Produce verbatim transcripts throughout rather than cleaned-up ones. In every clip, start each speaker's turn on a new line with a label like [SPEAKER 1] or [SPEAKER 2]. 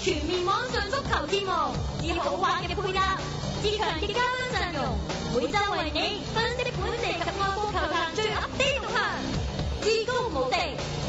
[SPEAKER 1] 全面網上足球節目，以好玩嘅配搭，自強嘅嘉賓陣容，每周為你分析本地及外國球壇最 update 動向，至高無敵。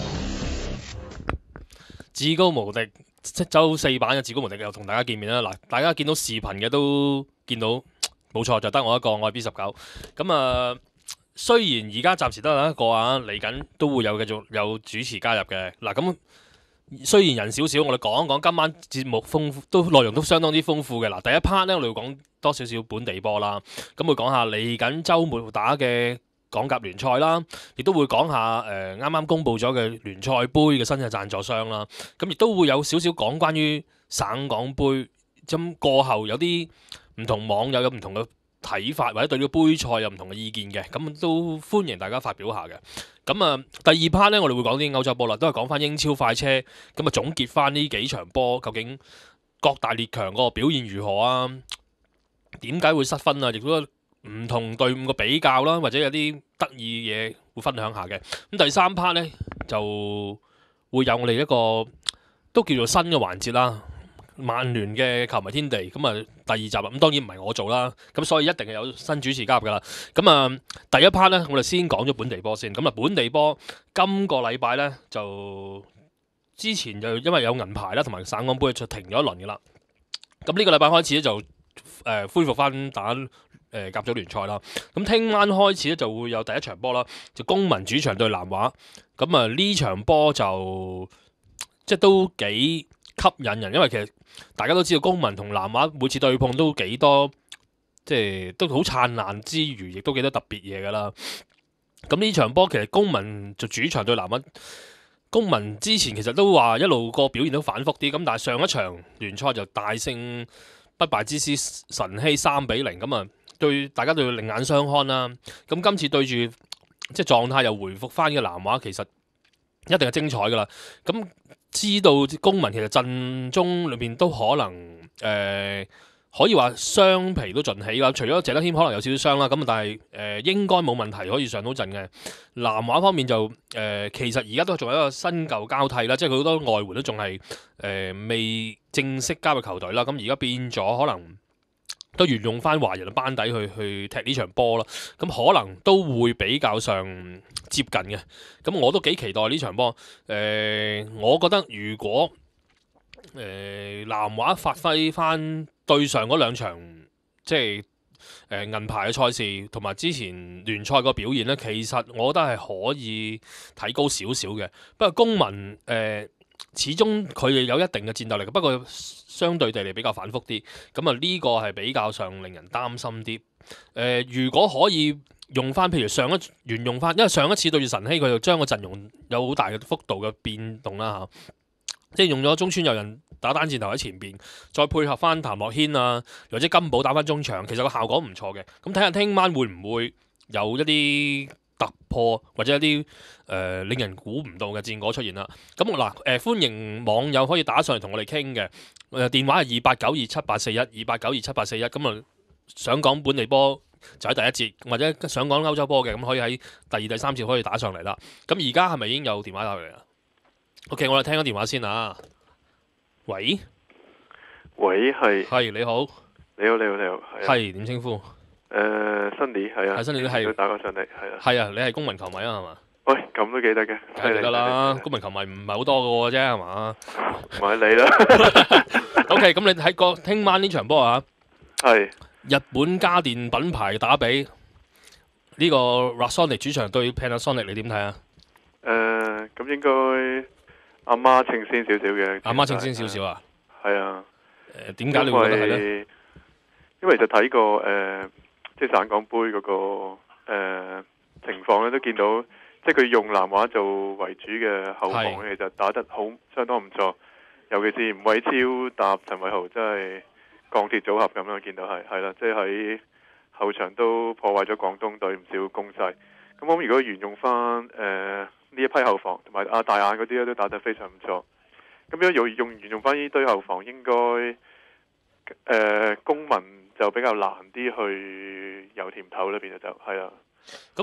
[SPEAKER 2] 至高無敵，周四版嘅至高無敵又同大家見面啦！嗱，大家見到視頻嘅都見到，冇錯就得我一個，我係 B 十九。咁啊，雖然而家暫時得我一個啊，嚟緊都會有繼續有主持加入嘅。嗱，咁雖然人少少，我哋講一講今晚節目豐富，都內容都相當之豐富嘅。嗱，第一 part 呢，我哋會講多少少本地波啦，咁會講下嚟緊週末打嘅港甲聯賽啦，亦都會講下誒啱啱公布咗嘅聯賽杯嘅新嘅贊助商啦。咁亦都會有少少講關於省港杯，咁過後有啲唔同網友有唔同嘅睇法，或者對呢個杯賽有唔同嘅意見嘅，咁都歡迎大家發表下嘅。咁啊，第二 part 呢，我哋會講啲歐洲波啦，都係講翻英超快車，咁啊總結翻呢幾場波究竟各大列強個表現如何啊？點解會失分啊？亦都唔同隊伍嘅比較啦，或者有啲得意嘢會分享下嘅。咁第三 part 呢，就會有我哋一個都叫做新嘅環節啦，曼聯嘅球迷天地。咁啊第二集啊，咁當然唔係我做啦，咁所以一定係有新主持加入噶啦。咁啊第一 part 呢，我哋先講咗本地波先。咁啊本地波今個禮拜呢，就之前就因為有銀牌啦，同埋省港杯就停咗一輪噶啦。咁呢個禮拜開始咧就誒、呃、恢復翻打誒甲組聯賽啦，咁聽晚開始咧就會有第一場波啦，就公民主場對南華，咁啊呢場波就即係都幾吸引人，因為其實大家都知道公民同南華每次對碰都幾多，即係都好燦爛之餘，亦都幾多特別嘢㗎啦。咁呢場波其實公民就主場對南華，公民之前其實都話一路個表現都反覆啲，咁但係上一場聯賽就大勝不敗之師晨曦三比零，咁啊〜對大家都要另眼相看啦。咁今次對住即係狀態又回復翻嘅南華，其實一定係精彩噶啦。咁知道公民其實陣中裏面都可能誒、呃、可以話傷疲都盡起啦。除咗謝德謙可能有少少傷啦，咁但係誒、呃、應該冇問題可以上到陣嘅。南華方面就誒、呃、其實而家都仲有一個新舊交替啦，即係佢好多外援都仲係誒未正式加入球隊啦。咁而家變咗可能都沿用翻華人嘅班底去去踢呢場波啦，咁可能都會比較上接近嘅，咁我都幾期待呢場波。誒、呃，我覺得如果誒、呃、南華發揮翻對上嗰兩場，即係誒、呃、銀牌嘅賽事，同埋之前聯賽個表現呢，其實我覺得係可以睇高少少嘅。不過公民誒、呃始終佢哋有一定嘅戰鬥力，不過相對地嚟比較反覆啲，咁啊呢個係比較上令人擔心啲。誒、呃，如果可以用翻，譬如上一沿用翻，因為上一次對住晨曦，佢就將個陣容有好大嘅幅度嘅變動啦嚇，即係用咗中村佑人打單箭頭喺前邊，再配合翻譚樂軒啊，或者金寶打翻中場，其實個效果唔錯嘅。咁睇下聽晚會唔會有一啲突破或者一啲誒、呃、令人估唔到嘅戰果出現啦。咁嗱誒，歡迎網友可以打上嚟同我哋傾嘅。誒、呃、電話係二八九二七八四一，二八九二七八四一。咁啊，想講本地波就喺第一節，或者想講歐洲波嘅，咁可以喺第二、第三節可以打上嚟啦。咁而家係咪已經有電話打嚟啦 ？OK， 我哋聽個電話先啊。喂，
[SPEAKER 3] 喂，係
[SPEAKER 2] 係你好，
[SPEAKER 3] 你好，你好，你好，
[SPEAKER 2] 係點稱呼？
[SPEAKER 3] 誒，Sunny 係啊，
[SPEAKER 2] 係 Sunny 都係
[SPEAKER 3] 打過上嚟，係啊，
[SPEAKER 2] 係啊，你係公民球迷啊，係嘛？
[SPEAKER 3] 喂，咁都記得嘅，
[SPEAKER 2] 梗係記得啦。公民球迷唔係好多嘅啫，係嘛？
[SPEAKER 3] 唔係你啦。
[SPEAKER 2] OK，咁你睇個聽晚呢場波啊？
[SPEAKER 3] 係
[SPEAKER 2] 日本家電品牌打比呢個 Rasonic 主場對 Panasonic， 你點睇啊？
[SPEAKER 3] 誒，咁應該阿媽稱先少少嘅。
[SPEAKER 2] 阿媽稱先少少啊？
[SPEAKER 3] 係啊。
[SPEAKER 2] 誒，點解你會覺得係咧？
[SPEAKER 3] 因為就睇過誒，即係省港杯嗰個誒情況咧，都見到即係佢用南華做為主嘅後防咧，其實打得好相當唔錯。尤其是吳偉超搭陳偉豪，真係鋼鐵組合咁樣，見到係係啦，即係喺後場都破壞咗廣東隊唔少攻勢。咁我諗如果沿用翻誒呢一批後防，同埋阿大眼嗰啲咧，都打得非常唔錯。咁如果用用沿用翻呢堆後防，應該誒、呃、公民就比較難啲去有甜頭呢邊就係啊。
[SPEAKER 2] 咁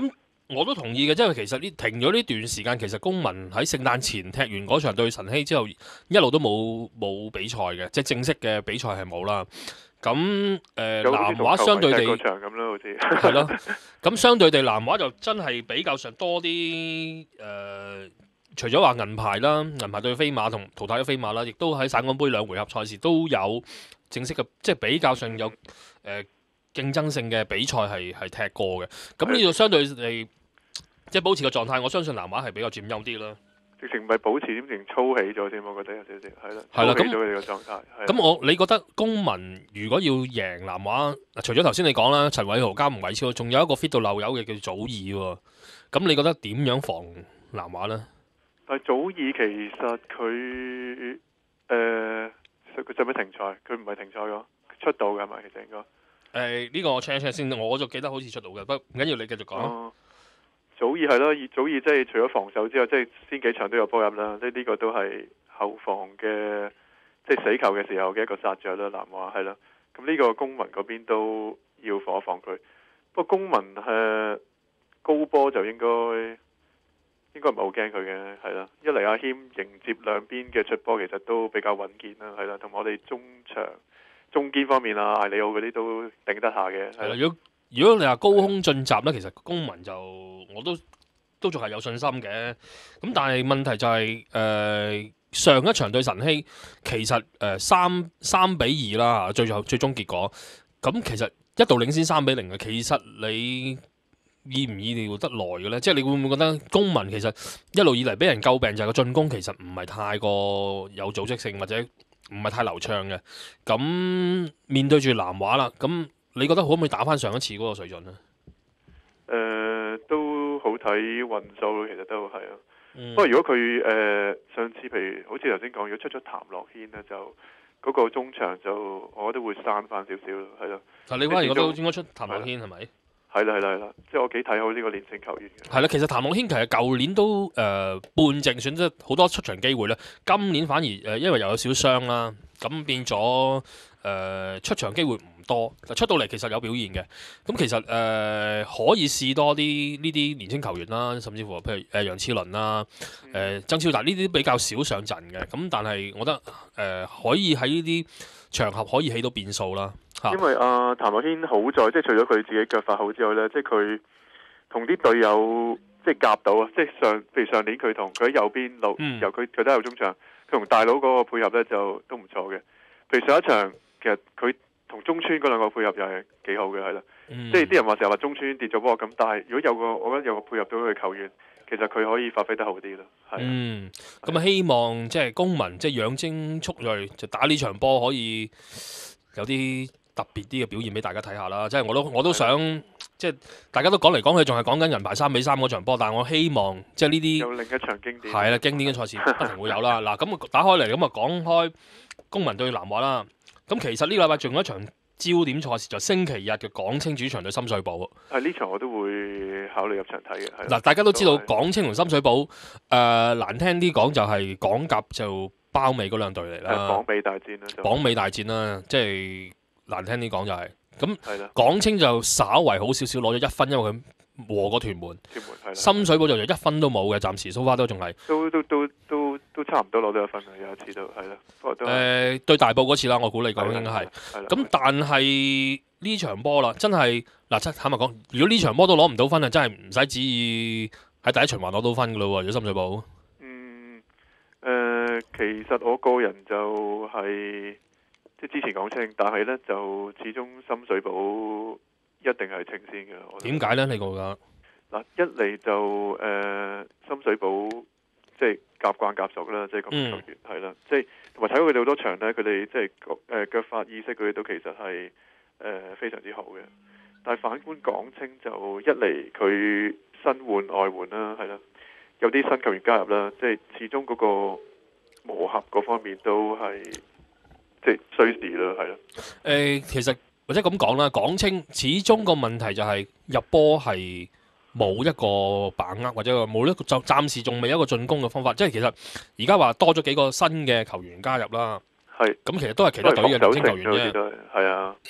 [SPEAKER 2] 我都同意嘅，因為其實呢停咗呢段時間，其實公民喺聖誕前踢完嗰場對晨曦之後，一路都冇冇比賽嘅，即係正式嘅比賽係冇啦。咁誒、呃、南華相對地
[SPEAKER 3] 場咁啦，好似
[SPEAKER 2] 係咯。咁相對地南華就真係比較上多啲誒、呃，除咗話銀牌啦，銀牌對飛馬同淘汰咗飛馬啦，亦都喺省港杯兩回合賽事都有正式嘅，即係比較上有誒、呃、競爭性嘅比賽係係踢過嘅。咁呢度相對地即係保持個狀態，我相信南華係比較佔優啲啦。
[SPEAKER 3] 直情唔係保持，點直情操起咗添，我覺得有少少係啦。
[SPEAKER 2] 係啦，咁
[SPEAKER 3] 操起咗佢哋個狀態。
[SPEAKER 2] 咁我你覺得公民如果要贏南華，除咗頭先你講啦，陳偉豪加吳偉超，仲有一個 fit 到漏油嘅叫祖爾喎。咁你覺得點樣防南華呢？
[SPEAKER 3] 但係祖爾其實佢誒佢使唔使停賽？佢唔係停賽㗎，出道㗎係咪？其實應該誒呢、
[SPEAKER 2] 呃呢個我 check 一 check 先，我就記得好似出道嘅，不過唔緊要，你繼續講。
[SPEAKER 3] 哦祖爾係咯，祖爾即係除咗防守之外，即係先幾場都有波入啦。即係呢個都係後防嘅，即係死球嘅時候嘅一個殺著啦。南華係啦，咁呢個公民嗰邊都要防一防佢。不過公民誒、呃、高波就應該應該唔係好驚佢嘅，係啦。一嚟阿謙迎接兩邊嘅出波，其實都比較穩健啦，係啦。同埋我哋中場中堅方面啊，艾利奧嗰啲都頂得下嘅。係啦，
[SPEAKER 2] 如果如果你話高空進襲呢，其實公民就我都都仲係有信心嘅。咁但係問題就係、是、誒、呃、上一場對晨曦，其實誒三三比二啦，最後最終結果。咁其實一度領先三比零嘅，其實你意唔意料得來嘅呢？即係你會唔會覺得公民其實一路以嚟俾人詬病就係個進攻其實唔係太過有組織性或者唔係太流暢嘅。咁面對住南華啦，咁你覺得可唔可以打翻上一次嗰個水準呢？
[SPEAKER 3] 誒、呃、都好睇運數，其實都係啊。
[SPEAKER 2] 嗯、
[SPEAKER 3] 不過如果佢誒、呃、上次譬如好似頭先講，如果出咗譚樂軒呢，就嗰、那個中場就我覺得會閂翻少少咯，係咯。
[SPEAKER 2] 但你反而覺得應該出譚樂軒係咪？
[SPEAKER 3] 係啦係啦係啦，即係我幾睇好呢個年輕球員嘅。
[SPEAKER 2] 係啦，其實譚樂軒其實舊年都誒、呃、半正選擇好多出場機會咧，今年反而誒、呃、因為又有少傷啦，咁變咗誒、呃、出場機會唔多，出到嚟其實有表現嘅。咁其實誒、呃、可以試多啲呢啲年輕球員啦，甚至乎譬如誒楊超倫啦、誒、呃、曾超達呢啲比較少上陣嘅。咁但係我覺得誒、呃、可以喺呢啲場合可以起到變數啦。
[SPEAKER 3] 因為阿、呃、譚樂軒好在，即係除咗佢自己腳法好之外呢，即係佢同啲隊友即係夾到啊！即係上，譬如上年佢同佢喺右邊路，嗯、由佢佢都係右中場，佢同大佬嗰個配合呢就都唔錯嘅。譬如上一場，其實佢同中村嗰兩個配合又係幾好嘅，係啦。嗯、即係啲人話成日話中村跌咗波咁，但係如果有個我覺得有個配合到佢球員，其實佢可以發揮得好啲咯。
[SPEAKER 2] 嗯，咁啊希望即係公民即係養精蓄銳，就打呢場波可以有啲特別啲嘅表現俾大家睇下啦，即係我都我都想，的即係大家都講嚟講去，仲係講緊銀牌三比三嗰場波，但係我希望即係呢啲
[SPEAKER 3] 有另一場經典
[SPEAKER 2] 係啦，經典嘅賽事不停會有啦。嗱，咁打開嚟咁啊，講開公民對南華啦。咁其實呢個禮拜仲有一場焦點賽事，就星期日嘅港青主場對深水埗。
[SPEAKER 3] 係呢場我都會考慮入場睇嘅。
[SPEAKER 2] 嗱，大家都知道港青同深水埗，誒、呃、難聽啲講就係港甲就包尾嗰兩隊嚟啦。
[SPEAKER 3] 榜尾大戰啦，
[SPEAKER 2] 榜尾大戰啦，即係。難聽啲講就係、是、咁，
[SPEAKER 3] 的
[SPEAKER 2] 港青就稍為好少少攞咗一分，因為佢和過屯門。屯門深水埗就一分都冇嘅，暫時蘇花都仲係
[SPEAKER 3] 都都都都都差唔多攞到一分啦，有一次都係啦。不過都誒、
[SPEAKER 2] 呃、對大埔嗰次啦，我估你講應該係。咁但係呢場波啦，真係嗱，真坦白講，如果呢場波都攞唔到分啊，真係唔使旨意喺第一循環攞到分噶咯喎，如果深水埗。
[SPEAKER 3] 嗯誒、呃，其實我個人就係、是。即係之前講清，但係呢就始終深水埗一定係稱先嘅。
[SPEAKER 2] 點解呢？你覺得？
[SPEAKER 3] 嗱，一嚟就誒、呃、深水埗即係夾慣夾熟啦，即係咁嘅球員係啦，即係同埋睇到佢哋好多場呢，佢哋即係誒腳法意識佢哋都其實係誒、呃、非常之好嘅。但係反觀港青就一嚟佢新換外援啦，係啦，有啲新球員加入啦，即係始終嗰個磨合嗰方面都係。即係需時咯，係咯。
[SPEAKER 2] 誒，其實或者咁講啦，港青始終個問題就係入波係冇一個把握，或者冇一個就暫時仲未有一個進攻嘅方法。即係其實而家話多咗幾個新嘅球員加入啦。係。咁其實都係其他隊嘅年輕球員啫。係啊。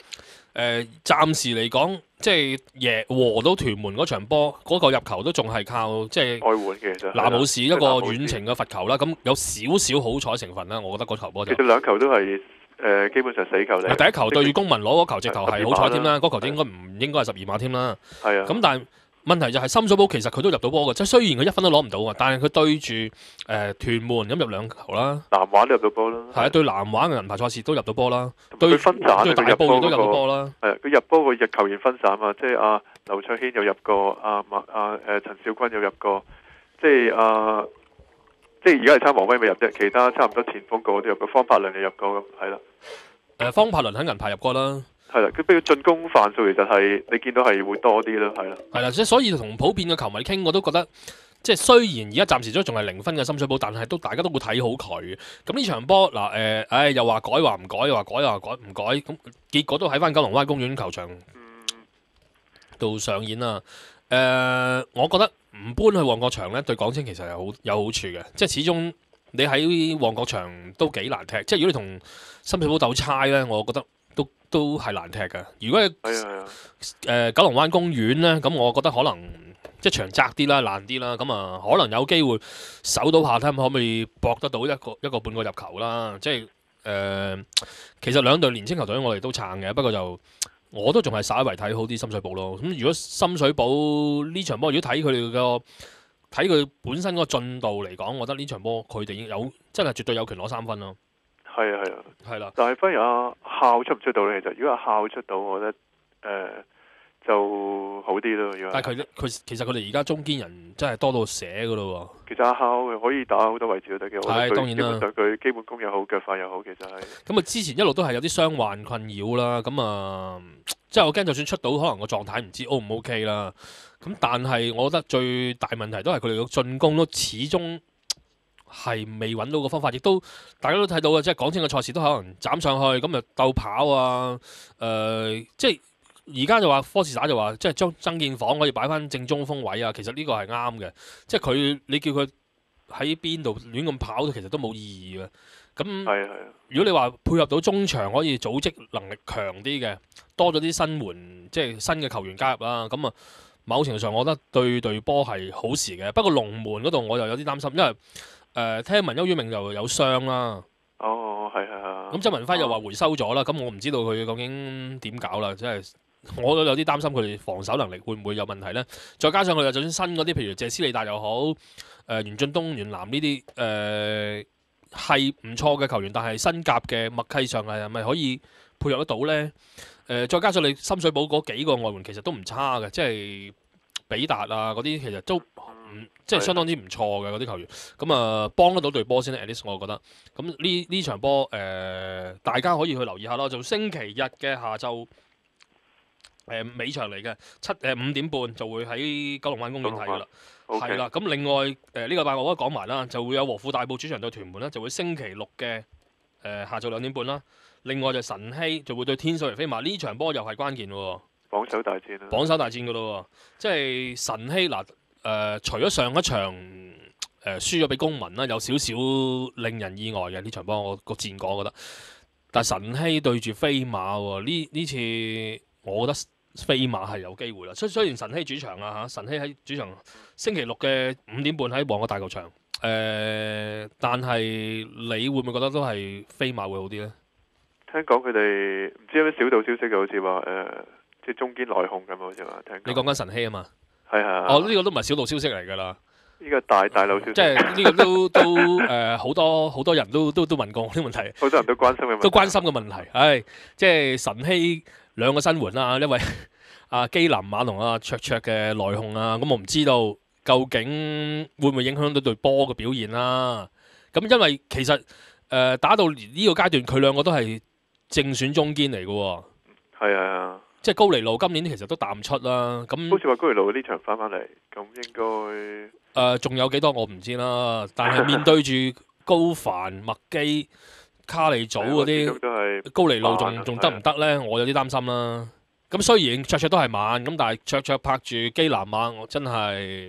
[SPEAKER 2] 誒暫時嚟講，即係贏和到屯門嗰場波，嗰、個入球都仲係靠即係
[SPEAKER 3] 外援嘅其實。
[SPEAKER 2] 拿姆士一個
[SPEAKER 3] 即係拿姆士
[SPEAKER 2] 遠程嘅罰球啦。咁有少少好彩成分啦，我覺得嗰球波就
[SPEAKER 3] 其實兩球都係誒、呃、基本上死球嚟。
[SPEAKER 2] 第一球對住公民攞嗰球，直頭係好彩添啦。
[SPEAKER 3] 十二碼啦
[SPEAKER 2] 嗰球應該唔應該係十二碼添啦。
[SPEAKER 3] 係啊。
[SPEAKER 2] 咁但係問題就係深水埗其實佢都入到波嘅，即係雖然佢一分都攞唔到啊，但係佢對住誒、呃、屯門咁入兩球啦。
[SPEAKER 3] 南華都入到波啦。
[SPEAKER 2] 係啊，對南華嘅銀牌賽事都入到波啦。對
[SPEAKER 3] 佢分散
[SPEAKER 2] 對大
[SPEAKER 3] 佢入波
[SPEAKER 2] 埔亦都入到
[SPEAKER 3] 嗰
[SPEAKER 2] 波啦。
[SPEAKER 3] 個係佢入波個入球員分散嘛，即係阿劉卓軒又入過，阿麥阿誒陳少君又入過，即係阿即係而家係差黃威未入啫，其他差唔多前鋒個個都入過，方柏倫又入過咁，係啦。
[SPEAKER 2] 誒方柏倫喺銀牌入過啦。
[SPEAKER 3] 係啦，佢俾佢進攻範數其實係你見到係會多啲咯，係啦。
[SPEAKER 2] 係啦，即係所以同普遍嘅球迷傾，我都覺得即係雖然而家暫時都仲係零分嘅深水埗，但係都大家都會睇好佢。咁呢場波嗱誒，唉又話改話唔改，又話改又話改唔改，咁結果都喺翻九龍灣公園球場度上演啦。誒、呃，我覺得唔搬去旺角場咧，對港青其實係好有好處嘅，即係始終你喺旺角場都幾難踢。即係如果你同深水埗鬥猜咧，我覺得都都係難踢嘅。如果係
[SPEAKER 3] 係
[SPEAKER 2] 誒九龍灣公園咧，咁我覺得可能即係場窄啲啦、爛啲啦，咁啊可能有機會守到下睇下可唔可以搏得到一個一個半個入球啦。即係誒、呃，其實兩隊年青球隊我哋都撐嘅，不過就我都仲係稍為睇好啲深水埗咯。咁如果深水埗呢場波，如果睇佢哋個睇佢本身嗰個進度嚟講，我覺得呢場波佢哋已經有真係絕對有權攞三分咯。
[SPEAKER 3] 係啊係啊，
[SPEAKER 2] 係啦。
[SPEAKER 3] 但係反而阿孝出唔出到咧？其實如果阿孝出到，我覺得誒、呃、就好啲咯。如果
[SPEAKER 2] 但係佢佢其實佢哋而家中堅人真係多到寫噶咯喎。
[SPEAKER 3] 其實阿孝可以打好多位置都得嘅，我覺得佢
[SPEAKER 2] 係當然啦
[SPEAKER 3] 基本上佢基本功又好，腳法又好，其實係。
[SPEAKER 2] 咁啊，之前一路都係有啲傷患困擾啦，咁啊，即係我驚就算出到，可能個狀態唔知 O 唔 OK 啦。咁但係我覺得最大問題都係佢哋嘅進攻都始終係未揾到個方法，亦都大家都睇到嘅，即係港青嘅賽事都可能斬上去，咁啊鬥跑啊，誒、呃，即係而家就話科士打就話，即係將曾建房可以擺翻正中鋒位啊，其實呢個係啱嘅，即係佢你叫佢喺邊度亂咁跑，其實都冇意義嘅。咁
[SPEAKER 3] 係啊係啊，
[SPEAKER 2] 如果你話配合到中場可以組織能力強啲嘅，多咗啲新援，即係新嘅球員加入啦，咁啊某程度上我覺得對隊波係好事嘅。不過龍門嗰度我又有啲擔心，因為誒、呃、聽聞邱宇明又有傷啦。
[SPEAKER 3] 哦係係係。
[SPEAKER 2] 咁周文輝又話回收咗啦，咁、哦、我唔知道佢究竟點搞啦，即係我都有啲擔心佢哋防守能力會唔會有問題呢？再加上佢哋就算新嗰啲，譬如謝斯利達又好，誒、呃、袁俊東、袁南呢啲誒係唔錯嘅球員，但係新甲嘅默契上係咪可以配合得到呢？誒、呃，再加上你深水埗嗰幾個外援其實都唔差嘅，即係比達啊嗰啲其實都唔即係相當之唔錯嘅嗰啲球員，咁啊幫得到隊波先 at least 我覺得。咁呢呢場波誒、呃，大家可以去留意下咯，就星期日嘅下晝誒尾場嚟嘅七誒五點半就會喺九龍灣公園睇噶啦，係啦。咁另外誒呢、呃這個禮拜我都講埋啦，就會有和富大埔主場對屯門啦，就會星期六嘅誒、呃、下晝兩點半啦。另外就晨曦就會對天水圍飛馬，呢場波又係關鍵喎，
[SPEAKER 3] 榜首大戰啦，
[SPEAKER 2] 榜首大戰噶咯，即係晨曦嗱誒，除咗上一場誒、呃、輸咗俾公民啦，有少少令人意外嘅呢場波，我個戰果我覺得，但係晨曦對住飛馬喎，呢呢次我覺得飛馬係有機會啦。雖雖然晨曦主場啊嚇，晨曦喺主場星期六嘅五點半喺旺角大球場，誒、呃，但係你會唔會覺得都係飛馬會好啲呢？
[SPEAKER 3] 聽講佢哋唔知有咩小道消息嘅，好似話誒，即係中堅內訌咁，好似話聽講。
[SPEAKER 2] 你講緊晨曦啊嘛？
[SPEAKER 3] 係係。
[SPEAKER 2] 哦，呢、這個都唔係小道消息嚟㗎啦。
[SPEAKER 3] 呢個大大路消息。即
[SPEAKER 2] 係呢個都都誒好、呃、多好多人都都都問過我啲問題。
[SPEAKER 3] 好多人都關心嘅問題。
[SPEAKER 2] 都關心嘅問題，唉，即係晨曦兩個新援啦，一位阿基林馬同阿卓卓嘅內訌啊，咁我唔知道究竟會唔會影響到隊波嘅表現啦。咁因為其實誒、呃、打到呢個階段，佢兩個都係正選中堅嚟嘅喎，
[SPEAKER 3] 係啊，
[SPEAKER 2] 即係高尼路今年其實都淡出啦。咁
[SPEAKER 3] 好似話高尼路呢場翻返嚟，咁應該
[SPEAKER 2] 誒仲有幾多我唔知啦。但係面對住高凡、麥基、卡利祖嗰啲，高尼路仲仲得唔得呢？我有啲擔心啦。咁雖然卓卓都係慢，咁但係卓卓拍住基南馬，我真係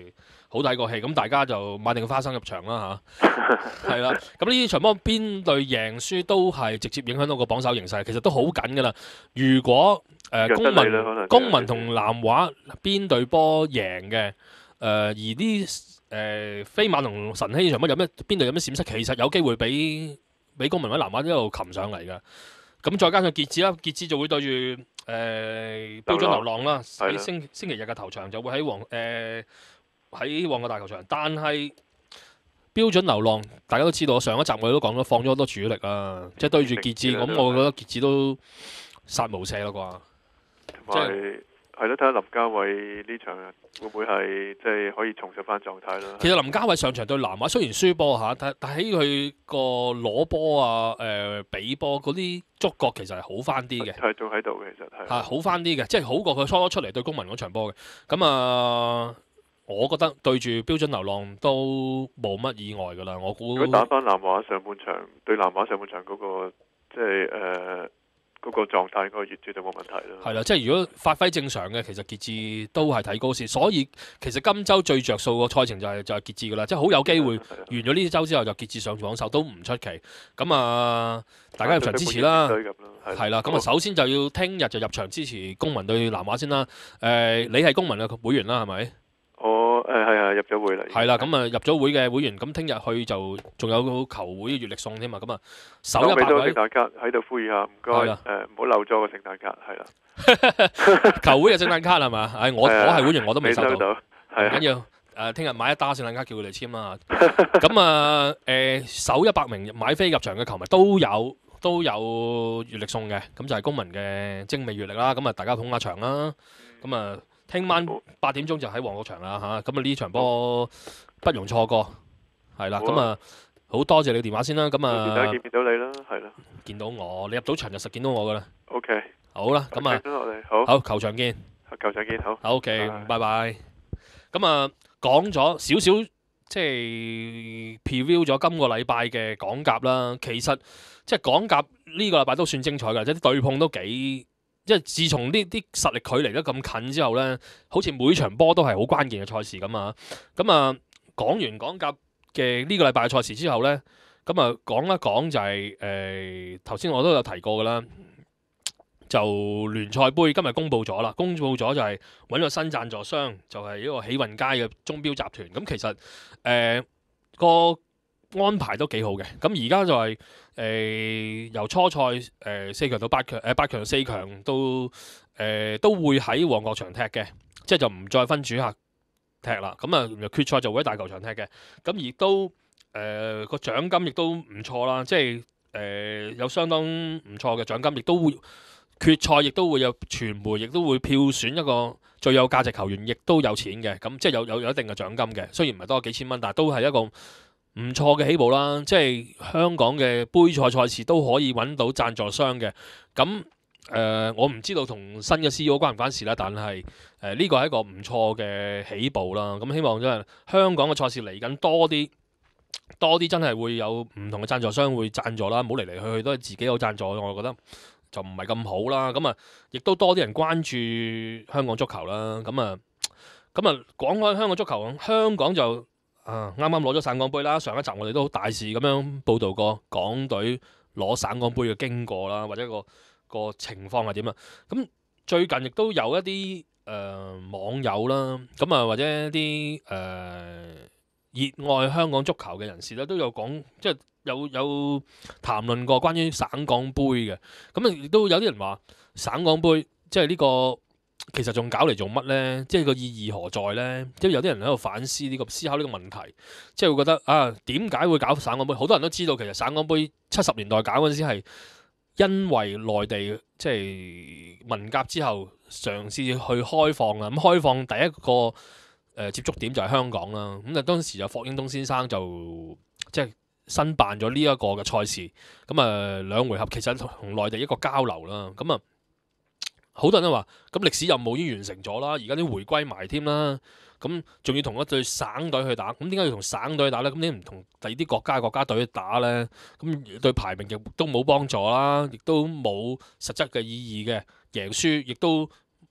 [SPEAKER 2] 好睇個戲，咁大家就買定花生入場啦嚇，係啦。咁呢場波邊隊贏輸都係直接影響到個榜首形勢，其實都好緊噶啦。如果誒、呃、公民公民同南華邊隊波贏嘅，誒、呃、而啲誒、呃、飛馬同晨曦呢場波有咩邊隊有咩閃失，其實有機會俾俾公民或者南華一路擒上嚟㗎。咁再加上傑志啦，傑志就會對住誒、呃、標準流浪啦，喺星星期日嘅頭場就會喺旺誒喺旺角大球場。但係標準流浪大家都知道，上一集我哋都講咗，放咗好多主力啊，即係對住傑志，咁我覺得傑志都殺無赦啦啩。
[SPEAKER 3] 同埋係咯，睇下林家偉呢場會唔會係即係可以重拾翻狀態啦。
[SPEAKER 2] 其實林家偉上場對南華雖然輸波嚇，但但喺佢個攞波啊、誒、呃、比波嗰啲觸覺其實係好翻啲嘅，
[SPEAKER 3] 係仲喺度嘅，其實係
[SPEAKER 2] 係好翻啲嘅，即係好過佢初初出嚟對公民嗰場波嘅。咁啊，我覺得對住標準流浪都冇乜意外㗎啦。我估
[SPEAKER 3] 如果打翻南華上半場對南華上半場嗰、那個即係誒。呃嗰個狀態，嗰個月絕對冇問題啦。
[SPEAKER 2] 係啦，即係如果發揮正常嘅，其實傑志都係睇高線，所以其實今週最着數個賽程就係、是、就係、是、傑志噶啦，即係好有機會完咗呢週之後就傑志上榜首都唔出奇。咁啊，大家入場支持啦，係啦。咁啊，首先就要聽日就入場支持公民對南華先啦。誒、呃，你係公民嘅會員啦，係咪？
[SPEAKER 3] 我誒係啊，入咗會啦。
[SPEAKER 2] 係啦，咁啊入咗會嘅會員，咁聽日去就仲有球會月曆送添嘛，咁啊首一百位。聖
[SPEAKER 3] 誕卡喺度呼籲下，唔該誒，唔好漏咗個聖誕卡，係啦。
[SPEAKER 2] 球會嘅聖誕卡係嘛？誒，我我係會員，我都未收到。
[SPEAKER 3] 係
[SPEAKER 2] 唔緊要，誒，聽日買一打聖誕卡叫佢哋簽啦。咁啊誒，首一百名買飛入場嘅球迷都有都有月曆送嘅，咁就係公民嘅精美月曆啦。咁啊，大家捧下場啦。咁啊。聽晚八點鐘就喺旺角場啦嚇，咁啊呢場波不容錯過，係啦，咁啊好多謝你電話先啦，咁啊
[SPEAKER 3] 見見到你啦，係啦，
[SPEAKER 2] 見到我，你入到場就實見到我噶啦。
[SPEAKER 3] OK，
[SPEAKER 2] 好啦，咁啊，
[SPEAKER 3] 好，
[SPEAKER 2] 好球場見，
[SPEAKER 3] 球場見，好。
[SPEAKER 2] OK，拜拜。咁啊講咗少少，即係 preview 咗今個禮拜嘅港甲啦。其實即係港甲呢個禮拜都算精彩㗎，即係啲對碰都幾。即係自從呢啲實力距離得咁近之後呢，好似每場波都係好關鍵嘅賽事咁啊！咁啊，講完港甲嘅呢個禮拜嘅賽事之後呢，咁啊講一講就係誒頭先我都有提過㗎啦，就聯賽杯今日公佈咗啦，公佈咗就係揾咗新贊助商，就係、是、一個喜運佳嘅鐘錶集團。咁其實誒、呃、個安排都幾好嘅。咁而家就係、是。誒、呃、由初賽誒、呃、四強到八強，誒、呃、八強四強都誒、呃、都會喺旺角場踢嘅，即係就唔再分主客踢啦。咁啊，決賽就會喺大球場踢嘅。咁亦都誒個、呃、獎金亦都唔錯啦，即係誒、呃、有相當唔錯嘅獎金，亦都會決賽亦都會有傳媒，亦都會票選一個最有價值球員，亦都有錢嘅。咁即係有有有一定嘅獎金嘅，雖然唔係多幾千蚊，但係都係一個唔錯嘅起步啦，即係香港嘅杯賽賽事都可以揾到贊助商嘅。咁誒、呃，我唔知道同新嘅 C E O 關唔關事啦，但係誒呢個係一個唔錯嘅起步啦。咁希望真係香港嘅賽事嚟緊多啲，多啲真係會有唔同嘅贊助商會贊助啦，唔好嚟嚟去去都係自己有贊助，我覺得就唔係咁好啦。咁啊，亦都多啲人關注香港足球啦。咁啊，咁啊講開香港足球，香港就啊！啱啱攞咗省港杯啦，上一集我哋都好大事咁樣報導過港隊攞省港杯嘅經過啦，或者個個情況係點啊？咁最近亦都有一啲誒、呃、網友啦，咁啊或者一啲誒、呃、熱愛香港足球嘅人士咧，都有講，即係有有談論過關於省港杯嘅。咁啊亦都有啲人話省港杯即係呢個。其實仲搞嚟做乜呢？即係個意義何在呢？即係有啲人喺度反思呢個思考呢個問題，即係會覺得啊，點解會搞省港杯？好多人都知道，其實省港杯七十年代搞嗰陣時係因為內地即係文革之後嘗試去開放啦。咁開放第一個誒、呃、接觸點就係香港啦。咁啊當時就霍英東先生就即係申辦咗呢一個嘅賽事。咁啊兩回合其實同內地一個交流啦。咁啊。好多人都話，咁歷史任務已經完成咗啦，而家啲回歸埋添啦，咁仲要同一隊省隊去打，咁點解要同省隊去打呢？咁點唔同第二啲國家國家隊去打呢？咁對排名亦都冇幫助啦，亦都冇實質嘅意義嘅，贏輸亦都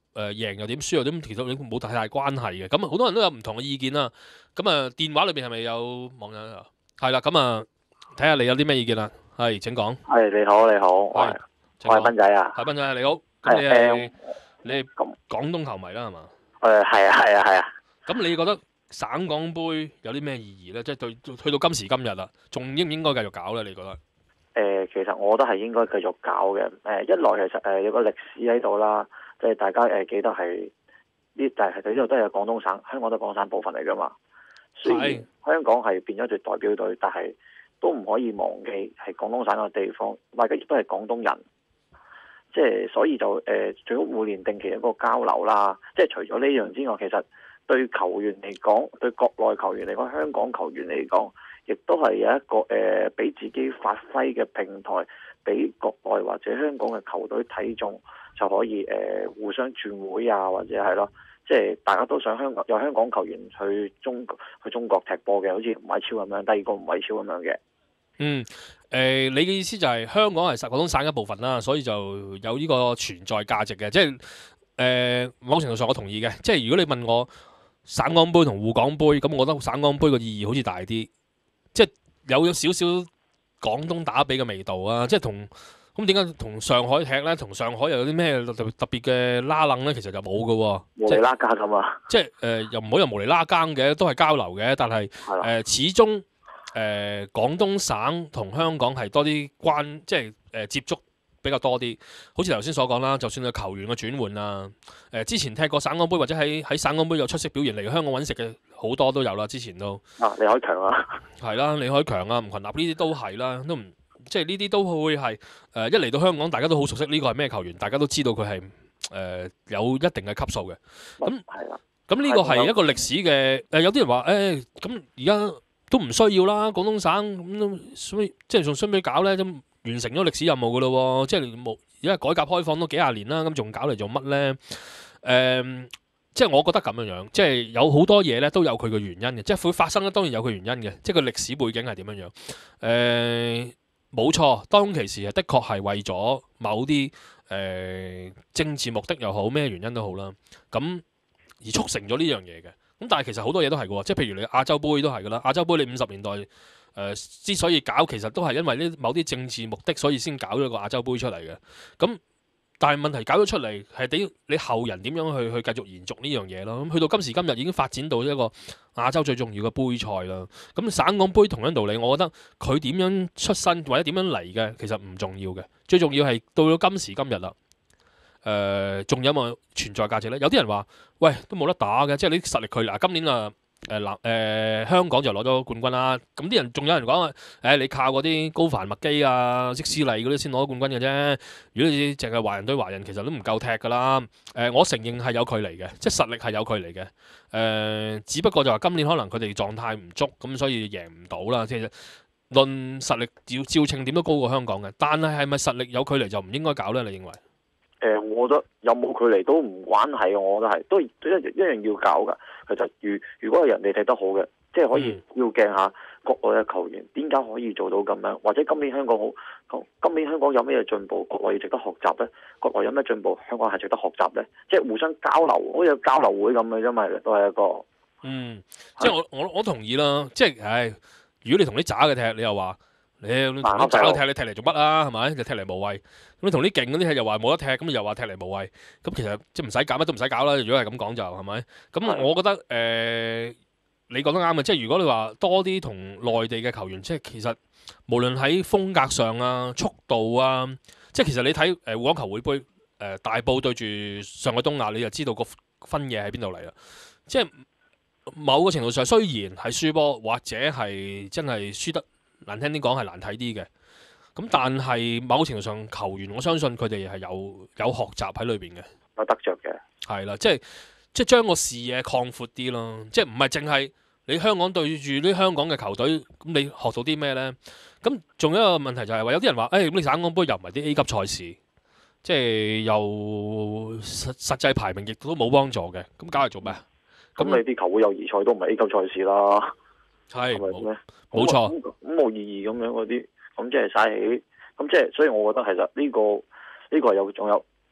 [SPEAKER 2] 誒贏又點，輸又點，其實你冇太大關係嘅。咁好多人都有唔同嘅意見啦。咁啊，電話裏邊係咪有網友啊？係啦，咁啊，睇下你有啲咩意見啦。係，請講。
[SPEAKER 4] 係你好，你好，我係我係斌仔啊。
[SPEAKER 2] 係斌仔，你好。咁你係你係廣東球迷啦，係嘛？
[SPEAKER 4] 誒係啊係啊係啊。
[SPEAKER 2] 咁你覺得省港杯有啲咩意義咧？即係對去到今時今日啦，仲應唔應該繼續搞咧？你覺得？
[SPEAKER 4] 誒，其實我覺得係應該繼續搞嘅。誒，一來其實誒有個歷史喺度啦，即係大家誒記得係呢，但係呢度都係廣東省，香港都係廣東省部分嚟噶嘛。雖然香港係變咗隊代表隊，但係都唔可以忘記係廣東省嘅地方，大家亦都係廣東人。即係所以就誒、呃，最好每年定期一個交流啦。即係除咗呢樣之外，其實對球員嚟講，對國內球員嚟講，香港球員嚟講，亦都係有一個誒，俾、呃、自己發揮嘅平台，俾國內或者香港嘅球隊睇中，就可以誒、呃、互相轉會啊，或者係咯，即係大家都想香港有香港球員去中去中國踢波嘅，好似吳偉超咁樣，第二個吳偉超咁樣嘅。
[SPEAKER 2] 嗯，誒、呃，你嘅意思就係香港係廣東省一部分啦，所以就有呢個存在價值嘅，即係誒、呃、某程度上我同意嘅。即係如果你問我省港杯同滬港杯，咁我覺得省港杯個意義好似大啲，即係有咗少少廣東打比嘅味道啊！即係同咁點解同上海踢咧？同上海又有啲咩特特別嘅拉楞咧？其實就冇嘅喎，
[SPEAKER 4] 無厘拉更咁啊！
[SPEAKER 2] 即係誒、呃、又唔好又無厘拉更嘅，都係交流嘅，但係誒、呃、始終。誒、呃、廣東省同香港係多啲關，即係誒、呃、接觸比較多啲。好似頭先所講啦，就算係球員嘅轉換啊，誒、呃、之前踢過省港杯或者喺喺省港杯有出色表現嚟香港揾食嘅好多都有啦。之前都
[SPEAKER 4] 啊，李海強啊，係
[SPEAKER 2] 啦，李海強啊，吳群立呢啲都係啦，都唔即係呢啲都會係誒、呃、一嚟到香港，大家都好熟悉呢個係咩球員，大家都知道佢係誒有一定嘅級數嘅。咁係啦，咁呢個係一個歷史嘅誒、呃，有啲人話誒咁而家。都唔需要啦，廣東省咁都所以即係仲需唔需要搞咧？咁完成咗歷史任務噶咯喎，即係冇而家改革開放都幾廿年啦，咁仲搞嚟做乜咧？誒、呃，即係我覺得咁樣樣，即係有好多嘢咧都有佢嘅原因嘅，即係會發生咧當然有佢原因嘅，即係個歷史背景係點樣樣？誒、呃，冇錯，當其時係的確係為咗某啲誒、呃、政治目的又好，咩原因都好啦，咁而促成咗呢樣嘢嘅。咁但係其實好多嘢都係嘅喎，即係譬如你亞洲杯都係㗎啦。亞洲杯你五十年代誒、呃、之所以搞，其實都係因為呢某啲政治目的，所以先搞咗個亞洲杯出嚟嘅。咁但係問題搞咗出嚟係點？你後人點樣去去繼續延續呢樣嘢咯？咁去到今時今日已經發展到一個亞洲最重要嘅杯賽啦。咁省港杯同樣道理，我覺得佢點樣出身或者點樣嚟嘅其實唔重要嘅，最重要係到咗今時今日啦。誒，仲、呃、有冇存在價值咧？有啲人話：喂，都冇得打嘅，即係你實力佢嗱，今年啊誒南誒香港就攞咗冠軍啦。咁啲人仲有人講話：誒、哎，你靠嗰啲高凡麥基啊、積斯利嗰啲先攞冠軍嘅啫。如果你淨係華人對華人，其實都唔夠踢㗎啦。誒、呃，我承認係有距離嘅，即係實力係有距離嘅。誒、呃，只不過就話今年可能佢哋狀態唔足，咁所以贏唔到啦。其實論實力照照稱點都高過香港嘅，但係係咪實力有距離就唔應該搞咧？你認為？
[SPEAKER 4] 誒、呃，我覺得有冇距離都唔關係，我覺得係都都一一樣要搞噶。其實如如果係人哋踢得好嘅，即係可以要鏡下國內嘅球員點解可以做到咁樣，或者今年香港好，今年香港有咩進步，國內要值得學習咧？國內有咩進步，香港係值得學習咧？即係互相交流，好似交流會咁嘅，因為都係一個
[SPEAKER 2] 嗯，即係我我我同意啦。即係唉，如果你同啲渣嘅踢，你又話。你同啲渣嘅踢，你踢嚟做乜啊？係咪？你踢嚟無謂。咁你同啲勁嗰啲踢又話冇得踢，咁又話踢嚟無謂。咁其實即係唔使搞乜都唔使搞啦。如果係咁講就係咪？咁我覺得誒、呃，你講得啱嘅。即係如果你話多啲同內地嘅球員，即係其實無論喺風格上啊、速度啊，即係其實你睇誒滬港球會杯誒、呃、大埔對住上海東亞，你就知道個分野喺邊度嚟啦。即係某個程度上，雖然係輸波或者係真係輸得。難聽啲講係難睇啲嘅，咁但係某程度上球員，我相信佢哋係有有學習喺裏邊嘅，
[SPEAKER 4] 有得着嘅，係
[SPEAKER 2] 啦，即係即係將個視野擴闊啲咯，即係唔係淨係你香港對住啲香港嘅球隊，咁你學到啲咩呢？咁仲有一個問題就係話，有啲人話，誒、哎、咁你省港杯又唔係啲 A 級賽事，即係又實實際排名亦都冇幫助嘅，咁搞嚟做咩？
[SPEAKER 4] 咁你啲球會友誼賽都唔係 A 級賽事啦。
[SPEAKER 2] 係冇冇錯，
[SPEAKER 4] 咁冇意義咁樣嗰啲，咁即係嘥氣，咁即係，所以我覺得其實呢個呢個有仲有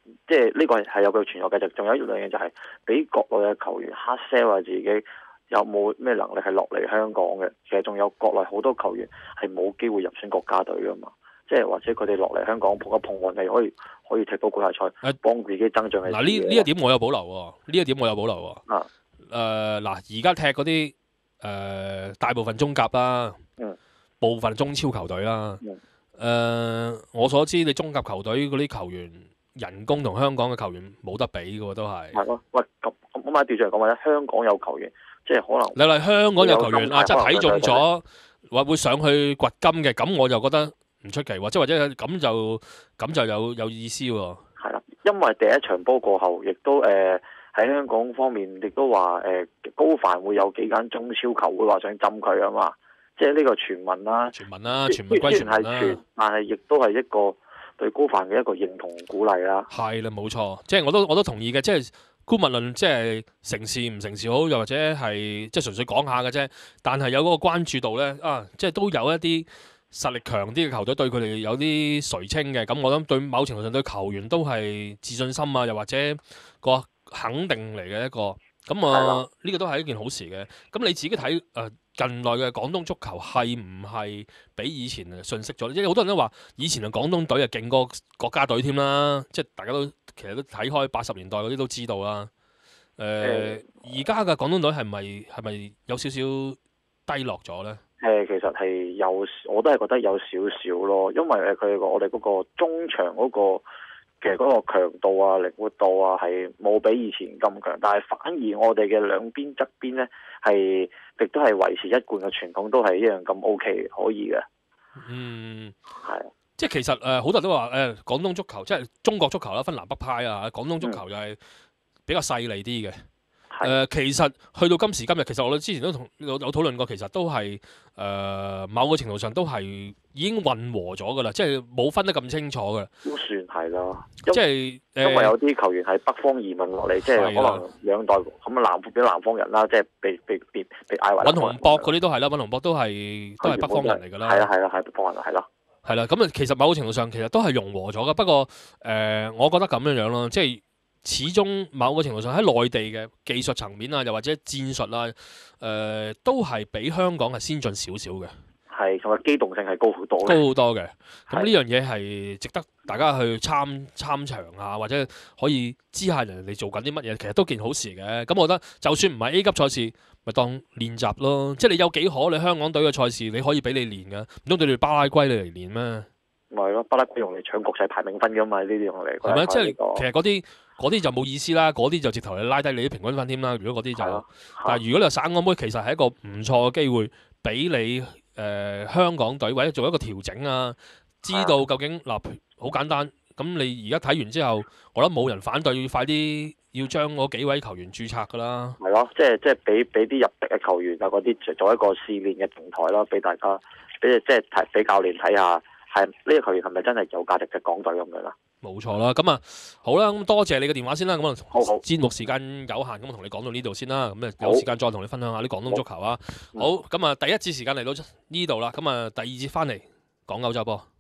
[SPEAKER 4] 即係呢個係係有佢存在價值。仲有一樣嘢就係俾國內嘅球員黑 sell 啊，自己有冇咩能力係落嚟香港嘅？其實仲有國內好多球員係冇機會入選國家隊噶嘛。即係或者佢哋落嚟香港碰一碰運氣，可以可以踢到冠亞賽，幫自己增長嘅。
[SPEAKER 2] 嗱呢呢一點我有保留喎，呢一點我有保留喎。
[SPEAKER 4] 啊，
[SPEAKER 2] 誒嗱，而家踢嗰啲誒大部分中甲啦，
[SPEAKER 4] 嗯，
[SPEAKER 2] 部分中超球隊啦，
[SPEAKER 4] 嗯，
[SPEAKER 2] 誒我所知你中甲球隊嗰啲球員人工同香港嘅球員冇得比嘅喎，都係。
[SPEAKER 4] 係咯，喂咁咁咁啊調轉嚟講話咧，香港有球員，即係可能
[SPEAKER 2] 你話香港有球員啊，即係睇中
[SPEAKER 4] 可能
[SPEAKER 2] 咗話會上去掘金嘅，咁我就覺得唔出奇喎，即係或者咁就咁就有有意思喎。
[SPEAKER 4] 係啦，因為第一場波過後，亦都誒喺、呃、香港方面亦都話誒、呃、高帆會有幾間中超球會話想針佢啊嘛，即係呢個傳聞啦。
[SPEAKER 2] 傳聞啦，傳聞歸傳聞啦。
[SPEAKER 4] 傳但係亦都係一個對高帆嘅一個認同鼓勵啦。
[SPEAKER 2] 係啦，冇錯，即係我都我都同意嘅，即係姑勿論，即係成事唔成事好，又或者係即係純粹講下嘅啫。但係有嗰個關注度咧，啊，即係都有一啲實力強啲嘅球隊對佢哋有啲垂青嘅，咁我諗對某程度上對球員都係自信心啊，又或者個肯定嚟嘅一個，咁啊呢個都係一件好事嘅。咁你自己睇誒、呃、近來嘅廣東足球係唔係比以前遜色咗？因為好多人都話以前嘅廣東隊啊勁過國家隊添啦，即係大家都其實都睇開八十年代嗰啲都知道啦。誒而家嘅廣東隊係咪係咪有少少低落咗呢？
[SPEAKER 4] 誒，其實係有，我都係覺得有少少咯，因為誒佢個我哋嗰個中場嗰、嗰個其實嗰個強度啊、靈活度啊係冇比以前咁強，但係反而我哋嘅兩邊側邊咧係亦都係維持一貫嘅傳統，都係一樣咁 O K 可以嘅。
[SPEAKER 2] 嗯，
[SPEAKER 4] 係。
[SPEAKER 2] 即係其實誒好多人都話誒、呃、廣東足球即係中國足球啦，分南北派啊，廣東足球就係比較細膩啲嘅。誒、呃、其實去到今時今日，其實我哋之前都同有有討論過，其實都係誒、呃、某個程度上都係已經混和咗噶啦，即係冇分得咁清楚噶啦。
[SPEAKER 4] 都算係啦，
[SPEAKER 2] 即係、呃、
[SPEAKER 4] 因為有啲球員係北方移民落嚟，即係可能兩代咁南變南方人啦，即係被被被被嗌為。尹
[SPEAKER 2] 洪博嗰啲都係啦，尹洪博都係都係北方人嚟㗎啦。
[SPEAKER 4] 係啦係啦係北方人係咯。
[SPEAKER 2] 係啦，咁啊其實某個程度上其實都係融和咗㗎，不過誒、呃，我覺得咁樣樣咯，即係。始終某個程度上喺內地嘅技術層面啊，又或者戰術啊，誒、呃、都係比香港係先進少少嘅。係，同埋機動性係高好多。高好多嘅。咁呢樣嘢係值得大家去參參詳啊，或者可以知下人哋做緊啲乜嘢，其實都件好事嘅。咁我覺得就算唔係 A 級賽事，咪當練習咯。即係你有幾可？你香港隊嘅賽事你可以俾你練㗎，唔通對住巴拉圭你嚟練咩？咪係咯，巴拉圭用嚟搶國際排名分㗎嘛，呢啲用嚟。係咪？即係其實嗰啲。嗰啲就冇意思啦，嗰啲就直頭係拉低你啲平均分添啦。如果嗰啲就，但係如果你話省港杯，其實係一個唔錯嘅機會，俾你誒、呃、香港隊或者做一個調整啊，知道究竟嗱好簡單。咁你而家睇完之後，我覺得冇人反對，要快啲要將嗰幾位球員註冊㗎啦。係咯，即係即係俾俾啲入籍嘅球員啊嗰啲做一個試練嘅平台啦，俾大家俾即係睇俾教練睇下，係呢、呢個球員係咪真係有價值嘅港隊咁樣啦。冇錯啦，咁啊好啦，咁多謝你嘅電話先啦，咁啊節目時間有限，咁我同你講到呢度先啦，咁啊有時間再同你分享下啲廣東足球啊。好，咁啊第一節時間嚟到呢度啦，咁啊第二節翻嚟講歐洲波。